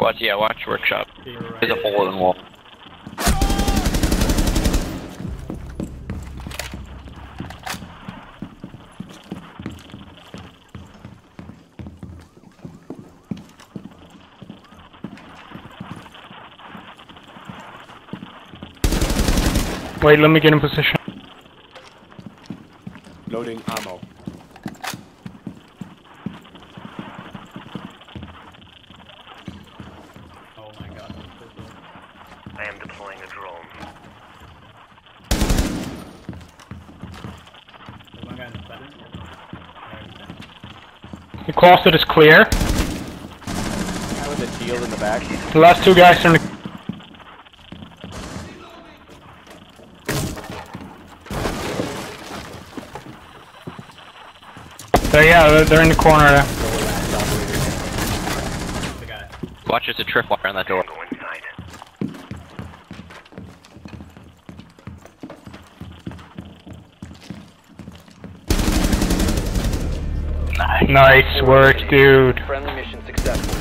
Watch, yeah, watch workshop. There's a hole in the wall. Wait, let me get in position. Loading ammo. Oh my god. I am deploying a drone. The closet is clear. Guy with a shield in the back. The last two guys are in the... they're in the corner there. Watch, there's a tripwire on that door. Go inside. Nice work, dude. Friendly mission successful.